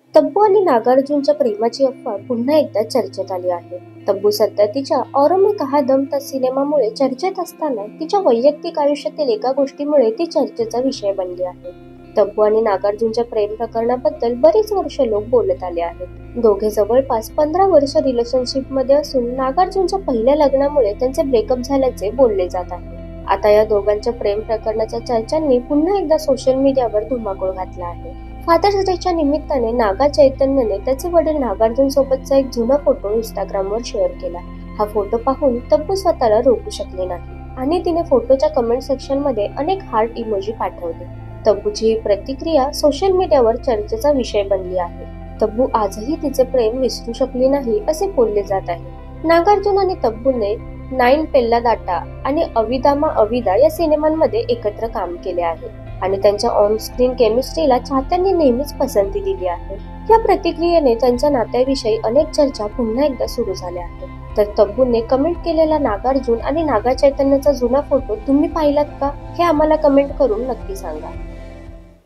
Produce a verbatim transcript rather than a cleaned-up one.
तब्बू आणि नागार्जुनच्या प्रेमाची अफवा पुन्हा एकदा चर्चेत आली आहे. तब्बू सध्या तिच्या और मैं कहा दम था सिनेमामुळे चर्चेत असताना तिच्या वैयक्तिक आयुष्यातील एका गोष्टीमुळे ती चर्चेचा विषय बनली आहे. तब्बू आणि नागार्जुनच्या प्रेम प्रकरणाबद्दल बरीच वर्ष लोक बोलत आले आहेत. दोघे जवळपास पंधरा वर्ष रिलेशनशिप मध्ये असून नागार्जुनच्या पहिल्या लग्नामुळे त्यांचे ब्रेकअप झाल्याचे बोलले जात आहे. आता या दोघांच्या प्रेम प्रकरणाच्या चर्चांनी पुन्हा एकदा सोशल मीडियावर धुमाकूळ घातला आहे. फादर्स डेच्या निमित्ताने नागा चैतन्यने त्याचे वडील नागार्जुन सोबतचा एक जुना फोटो इंस्टाग्रामवर शेअर केला. हा फोटो पाहून तब्बू स्वतःला रोखू शकले नाही आणि तिने फोटोच्या कमेंट सेक्शन मध्ये अनेक हार्ट इमोजी पाठवले. तब्बूची ही प्रतिक्रिया सोशल मीडियावर चर्चेचा विषय बनली आहे. तब्बू आजही तिचे प्रेम विसरू शकली नाही असे बोलले जात आहे. नागार्जुन आणि तब्बूने नाईन पेल्लादाटा आणि अविदामा अविदा या सिनेमांमध्ये एकत्र काम केले आहे आणि त्यांच्या ऑन स्क्रीन केमिस्ट्रीला चाहत्यांनी नेहमीच पसंती दिली आहे. या प्रतिक्रियेने त्यांच्या नात्याविषयी अनेक चर्चा पुन्हा एकदा सुरू झाल्या आहेत. तर तब्बूने कमेंट केलेला नागार्जुन आणि नागा चैतन्यचा जुना फोटो तुम्ही पाहिलात का? हे आम्हाला कमेंट करून नक्की सांगा.